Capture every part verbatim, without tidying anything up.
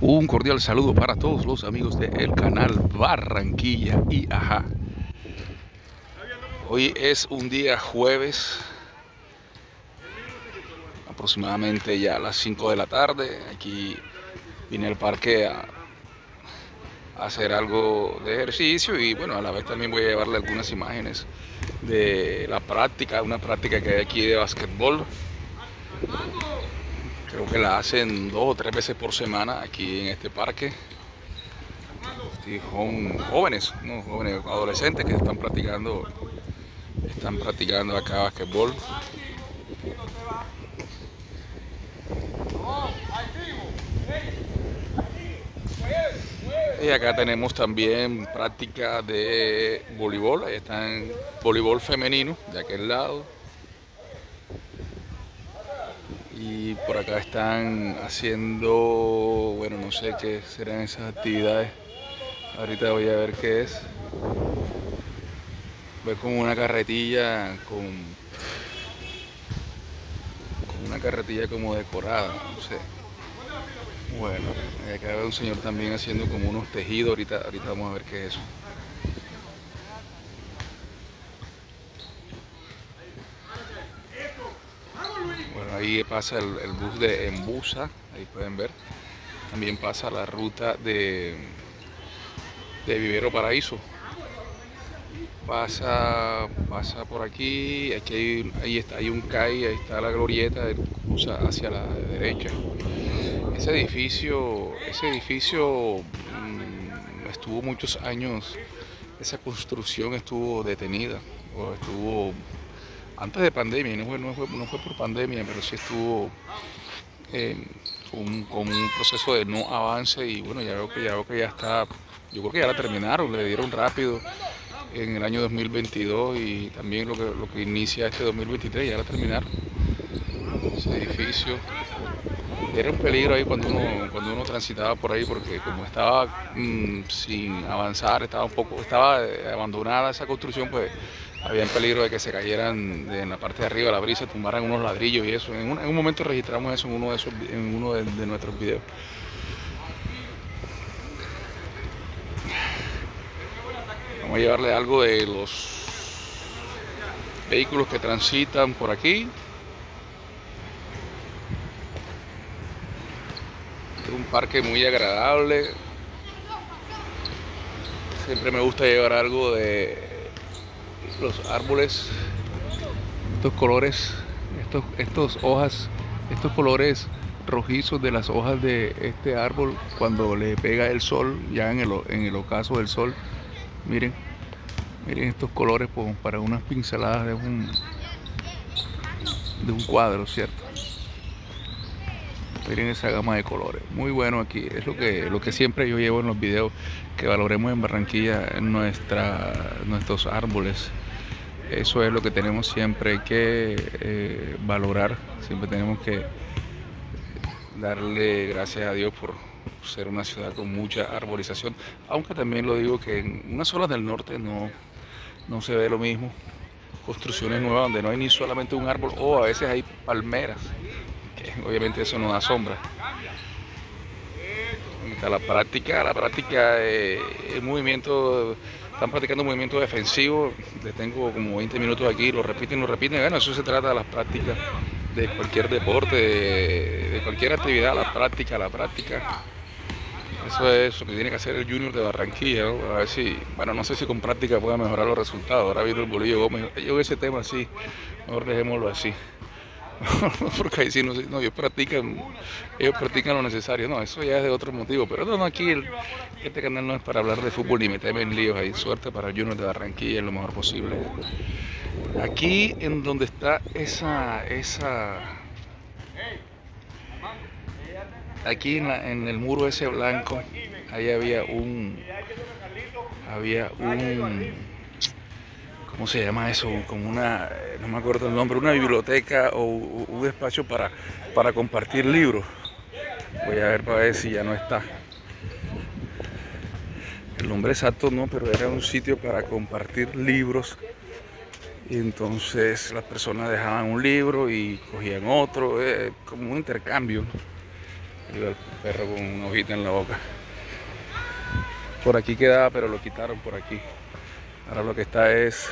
Un cordial saludo para todos los amigos del canal Barranquilla y Ajá. Hoy es un día jueves, aproximadamente ya a las cinco de la tarde. Aquí vine al parque a, a hacer algo de ejercicio y bueno, a la vez también voy a llevarle algunas imágenes de la práctica, una práctica que hay aquí de básquetbol. Creo que la hacen dos o tres veces por semana aquí en este parque. Y son jóvenes, ¿no? jóvenes adolescentes que están practicando, están practicando acá básquetbol. Y acá tenemos también práctica de voleibol. Ahí están voleibol femenino de aquel lado. Y por acá están haciendo, bueno, no sé qué serán esas actividades. Ahorita voy a ver qué es. Ver como una carretilla con, con una carretilla como decorada, no sé. Bueno, acá veo un señor también haciendo como unos tejidos. Ahorita, ahorita vamos a ver qué es eso. Bueno, ahí pasa el, el bus de Embusa, ahí pueden ver. También pasa la ruta de, de Vivero Paraíso. Pasa, pasa por aquí, aquí hay, ahí está, hay un C A I, ahí está la glorieta, cruza hacia la derecha. Ese edificio, ese edificio mmm, estuvo muchos años, esa construcción estuvo detenida, o estuvo antes de pandemia, no fue, no fue, no fue por pandemia, pero sí estuvo eh, con, con un proceso de no avance y bueno, ya veo que ya, veo que ya está, yo creo que ya la terminaron, le dieron rápido en el año dos mil veintidós y también lo que, lo que inicia este dos mil veintitrés, ya la terminaron. Ese edificio era un peligro ahí cuando uno, cuando uno transitaba por ahí, porque como estaba mmm, sin avanzar, estaba un poco, estaba abandonada esa construcción, pues había en peligro de que se cayeran de, en la parte de arriba de la brisa, tumbaran unos ladrillos y eso. En un, en un momento registramos eso en uno de esos, en uno de, de nuestros videos. Vamos a llevarle algo de los vehículos que transitan por aquí. Es un parque muy agradable. Siempre me gusta llevar algo de los árboles, estos colores, estos, estos hojas, estos colores rojizos de las hojas de este árbol cuando le pega el sol, ya en el, en el ocaso del sol. Miren, miren estos colores pues, para unas pinceladas de un, de un cuadro, ¿cierto? Miren esa gama de colores, muy bueno aquí. Es lo que, lo que siempre yo llevo en los videos, que valoremos en Barranquilla nuestra, nuestros árboles. Eso es lo que tenemos siempre que eh, valorar, siempre tenemos que darle gracias a Dios por ser una ciudad con mucha arborización, aunque también lo digo que en unas zonas del norte no, no se ve lo mismo, construcciones nuevas donde no hay ni solamente un árbol o a veces hay palmeras, que obviamente eso no da sombra. Está la práctica, la práctica de el movimiento, están practicando un movimiento defensivo, les tengo como veinte minutos aquí, lo repiten, lo repiten, bueno, eso se trata de las prácticas de cualquier deporte, de, de cualquier actividad, la práctica, la práctica. Eso es lo que tiene que hacer el Junior de Barranquilla, ¿no? A ver si, bueno, no sé si con práctica pueda mejorar los resultados. Ahora viendo el Bolillo Gómez, yo ese tema así, mejor dejémoslo así. Porque ahí sí, no, no, ellos practican, ellos practican lo necesario, no, eso ya es de otro motivo, pero no, no aquí el, este canal no es para hablar de fútbol ni meterme en líos ahí, suerte para el Junior de Barranquilla lo mejor posible. Aquí en donde está esa, esa, aquí en, la, en el muro ese blanco, ahí había un, había un, ¿cómo se llama eso? Como una, no me acuerdo el nombre, una biblioteca o un espacio para, para compartir libros. Voy a ver para ver si ya no está. El nombre exacto no, pero era un sitio para compartir libros. Y entonces las personas dejaban un libro y cogían otro, eh, como un intercambio. Iba el perro con una hojita en la boca. Por aquí quedaba, pero lo quitaron por aquí. Ahora lo que está es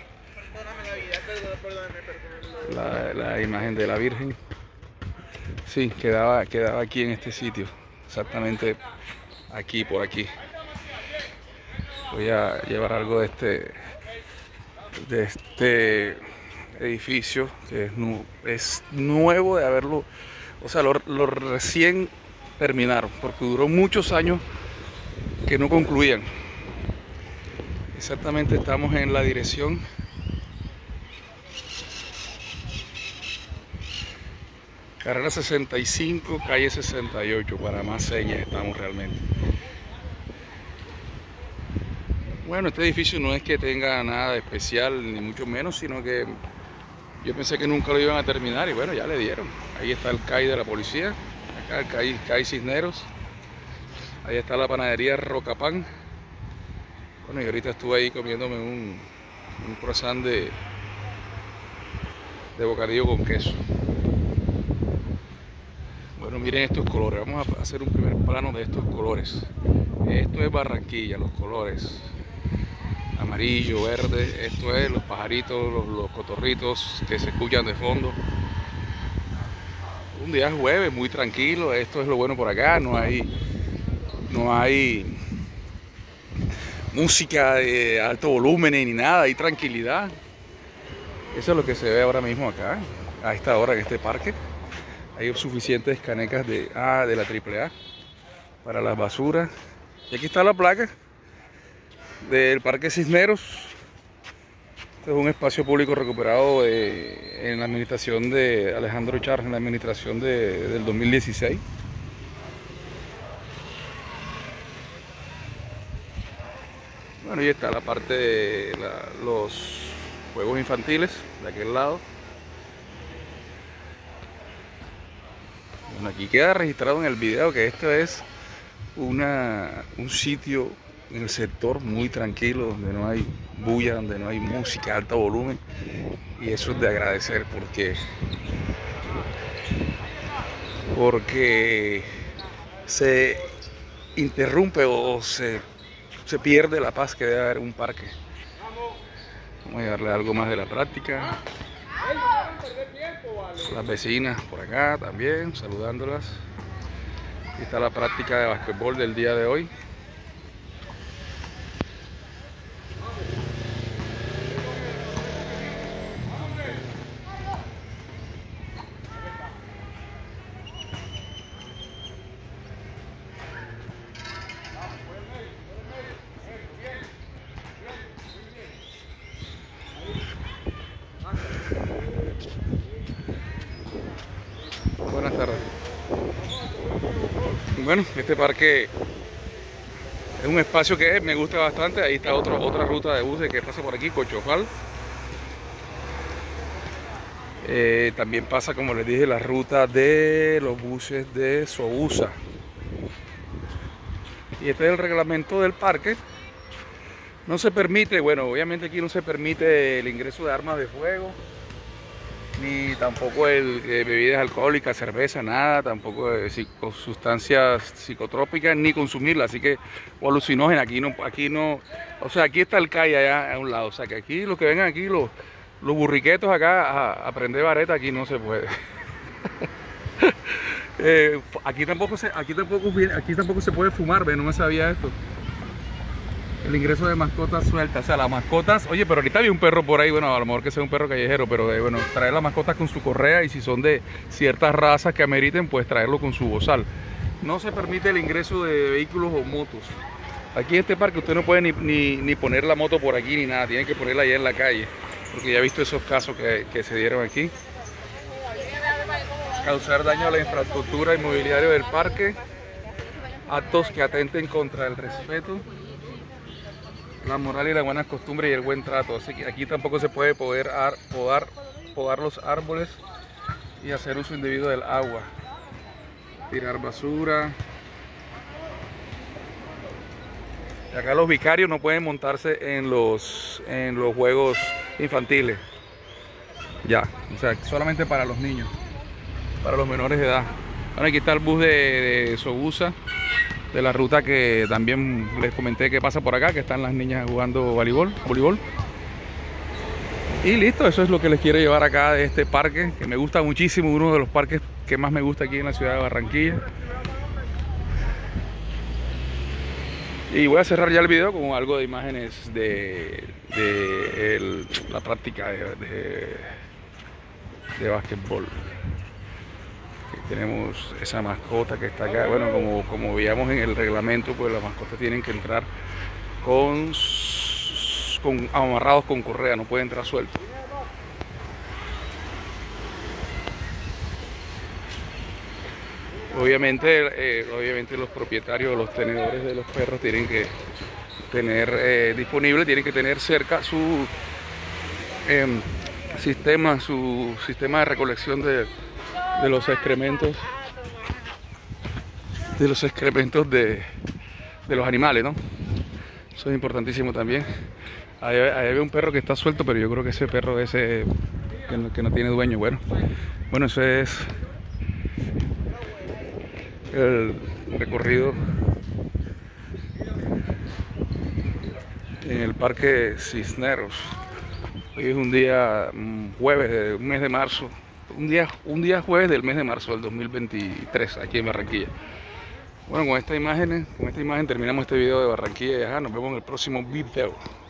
la, la imagen de la Virgen. Sí, quedaba, quedaba aquí en este sitio, exactamente aquí, por aquí. Voy a llevar algo de este, de este edificio que es, nu, es nuevo de haberlo, o sea, lo, lo recién terminaron, porque duró muchos años que no concluían. Exactamente estamos en la dirección Carrera sesenta y cinco, calle sesenta y ocho, para más señas estamos realmente. Bueno, este edificio no es que tenga nada de especial, ni mucho menos, sino que yo pensé que nunca lo iban a terminar y bueno, ya le dieron. Ahí está el C A I de la policía, acá el C A I, C A I Cisneros. Ahí está la panadería Rocapan. Bueno, y ahorita estuve ahí comiéndome un, un croissant de, de bocadillo con queso. Bueno, miren estos colores. Vamos a hacer un primer plano de estos colores. Esto es Barranquilla, los colores. Amarillo, verde. Esto es los pajaritos, los, los cotorritos que se escuchan de fondo. Un día jueves, muy tranquilo. Esto es lo bueno por acá. No hay... No hay música de alto volumen ni nada, hay tranquilidad. Eso es lo que se ve ahora mismo acá, a esta hora en este parque. Hay suficientes canecas de, ah, de la triple A para las basuras. Y aquí está la placa del Parque Cisneros. Este es un espacio público recuperado de, en la administración de Alejandro Char, en la administración de, del dos mil dieciséis. Bueno, y está la parte de la, los juegos infantiles de aquel lado. Bueno, aquí queda registrado en el video que esto es una, un sitio en el sector muy tranquilo, donde no hay bulla, donde no hay música a alto volumen. Y eso es de agradecer porque, porque se interrumpe o se... se pierde la paz que debe haber en un parque. Vamos a darle algo más de la práctica. Las vecinas por acá también, saludándolas. Aquí está la práctica de basquetbol del día de hoy. Buenas tardes. Bueno, este parque es un espacio que me gusta bastante. Ahí está otro, otra ruta de buses que pasa por aquí, Cochofal. Eh, también pasa, como les dije, la ruta de los buses de Sousa. Y este es el reglamento del parque. No se permite, bueno, obviamente aquí no se permite el ingreso de armas de fuego, ni tampoco el, eh, bebidas alcohólicas, cerveza, nada, tampoco de psico, sustancias psicotrópicas, ni consumirlas, así que, o alucinógenas, aquí no, aquí no, o sea, aquí está el C A I allá a un lado, o sea, que aquí los que vengan aquí, los, los burriquetos acá a, a prender vareta, aquí no se puede. eh, aquí tampoco se, aquí tampoco, aquí tampoco se puede fumar, ¿ve? No me sabía esto. El ingreso de mascotas sueltas, o sea, las mascotas, oye, pero ahorita había un perro por ahí, bueno, a lo mejor que sea un perro callejero, pero eh, bueno, traer las mascotas con su correa y si son de ciertas razas que ameriten, pues traerlo con su bozal. No se permite el ingreso de vehículos o motos. Aquí en este parque usted no puede ni, ni, ni poner la moto por aquí ni nada, tienen que ponerla allá en la calle, porque ya he visto esos casos que, que se dieron aquí. Causar daño a la infraestructura inmobiliaria del parque, actos que atenten contra el respeto, la moral y las buenas costumbres y el buen trato. Así que aquí tampoco se puede poder ar, podar, podar los árboles y hacer uso indebido del agua, tirar basura. Y acá los vicarios no pueden montarse en los, en los juegos infantiles. Ya, o sea, solamente para los niños, para los menores de edad. Bueno, aquí está el bus de, de Sogusa, de la ruta que también les comenté que pasa por acá, que están las niñas jugando voleibol, voleibol. Y listo, eso es lo que les quiero llevar acá de este parque, que me gusta muchísimo, uno de los parques que más me gusta aquí en la ciudad de Barranquilla. Y voy a cerrar ya el video con algo de imágenes de, de el, la práctica de, de, de básquetbol. Aquí tenemos esa mascota que está acá. Bueno, como, como veíamos en el reglamento, pues las mascotas tienen que entrar con, con amarrados con correa, no pueden entrar sueltos. Obviamente, eh, obviamente los propietarios, los tenedores de los perros tienen que tener eh, disponible, tienen que tener cerca su eh, sistema, su sistema de recolección de, de los excrementos, de los excrementos de, de los animales, ¿no? Eso es importantísimo también. Ahí, ahí hay un perro que está suelto, pero yo creo que ese perro ese que no, que no tiene dueño. Bueno, bueno, eso es el recorrido en el Parque Cisneros. Hoy es un día un jueves del mes de marzo, un día, un día jueves del mes de marzo del dos mil veintitrés aquí en Barranquilla. Bueno, con esta imagen, con esta imagen terminamos este video de Barranquilla y ajá, nos vemos en el próximo video.